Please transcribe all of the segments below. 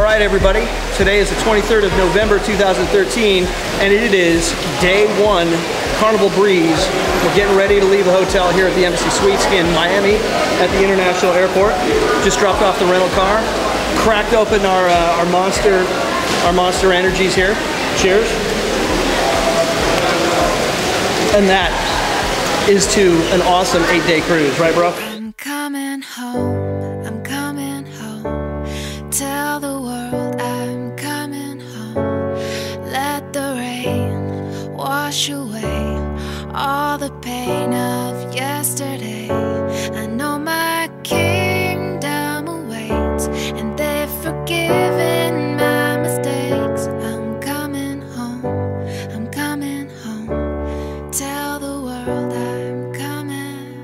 right, everybody. Today is the 23rd of November, 2013, and it is day one, Carnival Breeze. We're getting ready to leave the hotel here at the Embassy Suites in Miami at the International Airport. Just dropped off the rental car, cracked open our Monster Energies here. Cheers. And that is to an awesome 8-day cruise, right, bro? I'm coming home, I'm coming home. Tell the world I'm coming home. Let the rain wash away all the pain of yesterday. I know my kingdom awaits, and they've forgiven my mistakes. I'm coming home, I'm coming home. Tell the world I'm coming.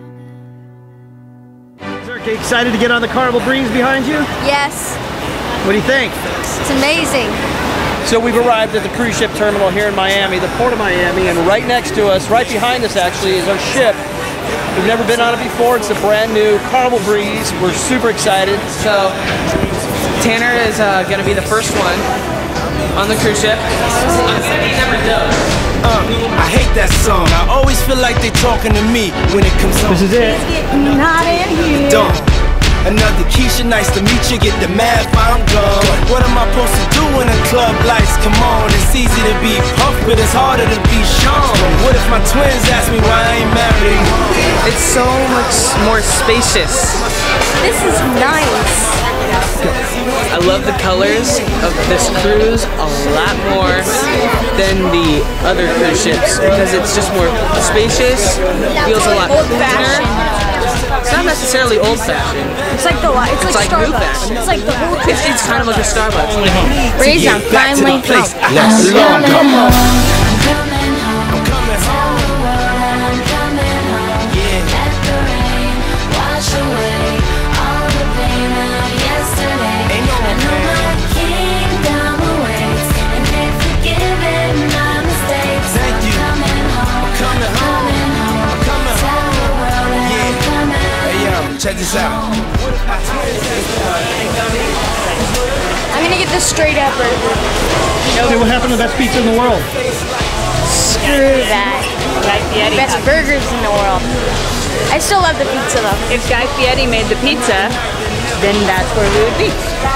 Okay, excited to get on the Carnival Breeze behind you? Yes. What do you think? It's amazing. So we've arrived at the cruise ship terminal here in Miami, the port of Miami, and right next to us, right behind us actually, is our ship. We've never been on it before. It's a brand new Carnival Breeze. We're super excited. So Tanner is going to be the first one on the cruise ship. He never does. I hate that song. I always feel like they talking to me when it comes on. This is it. Not in here. Don't. Another Keisha, nice to meet you. Get the math, I'm gone. What am I supposed to do when the club lights come on? It's easy to be Puff, but it's harder to be Sean. What if my twins ask me why I ain't married? It's so much more spacious. This is nice. I love the colors of this cruise a lot more than the other cruise ships because it's just more spacious, feels a lot cleaner. It's not necessarily old-fashioned. It's like It's like Starbucks. new-fashioned. It's like the whole It's kind of like a Starbucks. Breeze, I'm finally home. Yes. Come on. I'm coming home. I'm coming Tell home. the world I'm coming home. Yeah. Let the rain wash away all the pain of yesterday. Ain't no I know my kingdom awaits, and they've forgiven my mistakes. Thank you. I'm coming home. Coming home. Coming home. I'm coming Tell home. the world that Yeah. I'm coming. Hey, yo, check this out. I'm gonna get the straight up burger. Okay, what happened to the best pizza in the world? Screw that. Best burgers in the world. I still love the pizza though. If Guy Fieri made the pizza, then that's where we would be.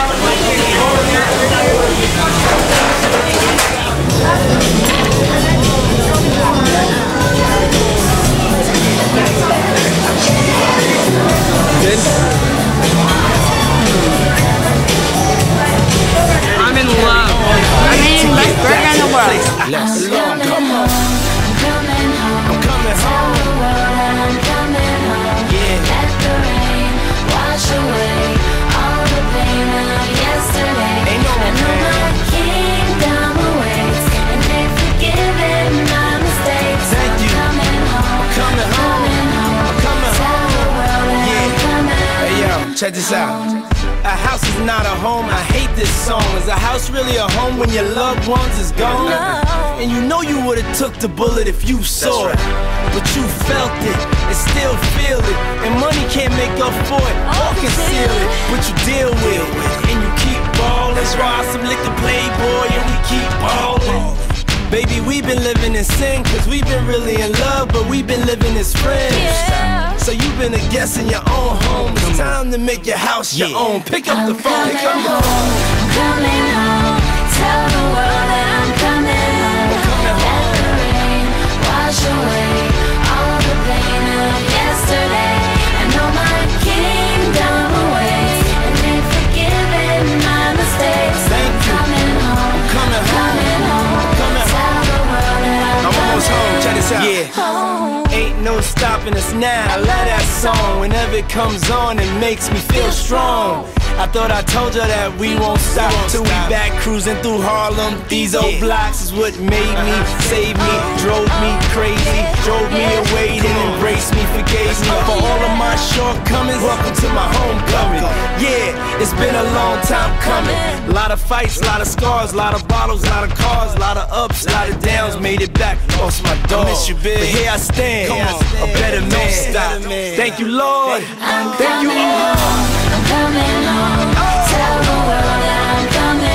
Good? I'm in love. I mean, best burger in the world. Let's come on. I'm coming home. I'm coming Tell home. the world that I'm coming home. Yeah. Let the rain wash away all the pain of yesterday. Ain't no I know pain. my kingdom awaits, and they've forgiven my mistakes. Thank you. I'm coming home. Coming home. Coming home. I'm coming Tell home. the world that Yeah. I'm coming. Hey yo, check this out. A house is not a home. I hate this song. Is a house really a home when your loved ones is gone? And you know you would've took the bullet if you saw it, but you felt it and still feel it. And money can't make up for it or conceal it, but you deal with it and you keep ballin'. Ride some liquor, playboy, and we keep ballin'. Baby, we've been living in sin, cause we've been really in love, but we've been living as friends. So you've been a guest in your own home. It's time to make your house your own. Pick up the phone, pick up the phone. I'm coming home. Tell the world that I'm coming home. Let the rain wash away all the pain of yesterday. I know my kingdom awaits, and they've forgiven my mistakes. Thank you. Coming home. Coming home. Coming home. Coming Tell the world that I'm almost home, check this out. home. Ain't no stopping us now. I love that song. Whenever it comes on, it makes me feel strong. I thought I told you that we won't stop till we back cruising through Harlem. These old blocks is what made me, saved me, drove me crazy, drove me away, then embraced me, forgave me for all of my shortcomings. Welcome to my homecoming. Yeah, it's been a long time coming. A lot of fights, a lot of scars, a lot of bottles, a lot of cars, a lot of ups, a lot of downs. Made it back, lost my dog. Miss you, big. But here I stand, a better man. Thank you, Lord. Thank you all. I'm coming home. Tell the world that I'm coming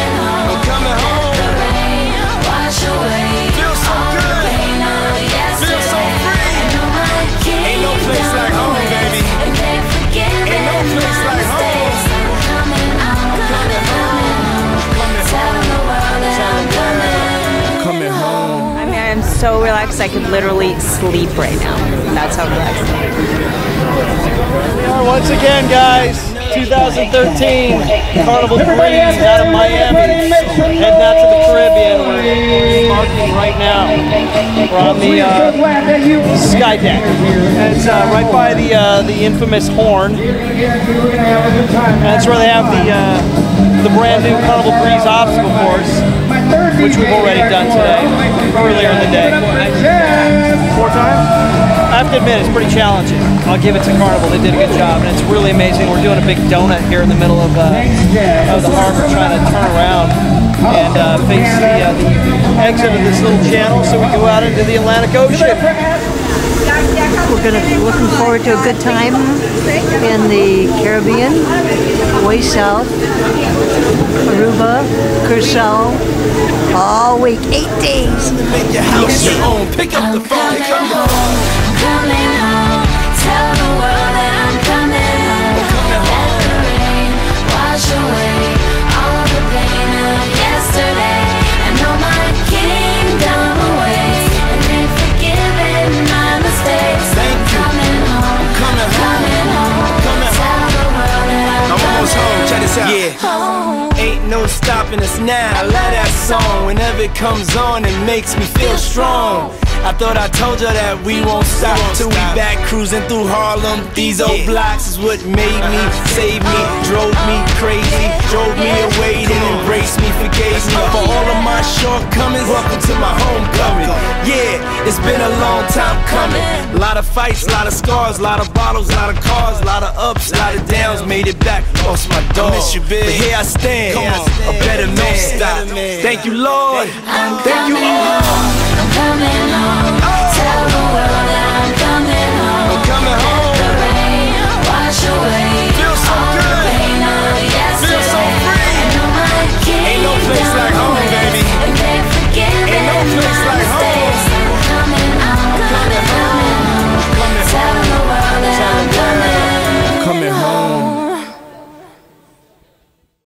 relaxed. I could literally sleep right now. That's how relaxed I am. Here we are once again, guys. 2013 Carnival Breeze out of Miami. Heading out to the Caribbean. We're embarking right now. We're on the sky deck. And it's right by the infamous horn. And that's where they have the brand new Carnival Breeze obstacle course, which we've already done today, earlier in the day. 4 times? I have to admit, it's pretty challenging. I'll give it to Carnival. They did a good job, and it's really amazing. We're doing a big donut here in the middle of the harbor, trying to turn around and face the exit of this little channel so we go out into the Atlantic Ocean. We're looking forward to a good time in the Caribbean, way south, Aruba, Curacao, all week, 8 days. Make your house your own. Pick up the phone. Coming home, tell the world that I'm coming home. Let the rain wash away all the pain of yesterday. I know my kingdom awaits, and they've forgiven my mistakes. Thank you. Coming home, Coming home. tell the world that I'm Almost home. coming Check this out. home. Ain't no stopping us now. I love that song. Whenever it comes on, it makes me feel strong. I thought I told you that we won't stop till we back cruising through Harlem. These old blocks is what made me, saved me, drove me crazy, drove me away, then embraced me, forgave me for all of my shortcomings. Welcome to my homecoming. Yeah, it's been a long time coming. A lot of fights, a lot of scars, a lot of bottles, a lot of cars, a lot of ups, a lot of downs. Made it back, lost my dog. Miss you, big. But here I stand, a better man. Thank you, Lord. Thank you, all.